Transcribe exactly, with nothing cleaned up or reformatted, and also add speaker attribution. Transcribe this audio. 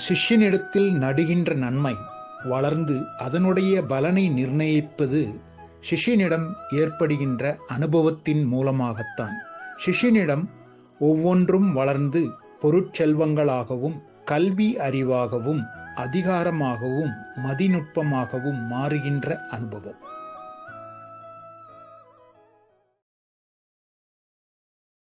Speaker 1: சிஷ்யனிடத்தில் நடுகின்ற நன்மை வளர்ந்து அதனுடைய பலனை நிர்ணயிப்பது சிஷ்யனிடம் ஏற்படுகின்ற அனுபவத்தின் மூலமாகத்தான். சிஷ்யனிடம் ஒவ்வொன்றும் வளர்ந்து பொருட்செல்வங்களாகவும் கல்வி அறிவாகவும் அதிகாரமாகவும் மதிநுட்பமாகவும் மாறுகின்ற அனுபவம்.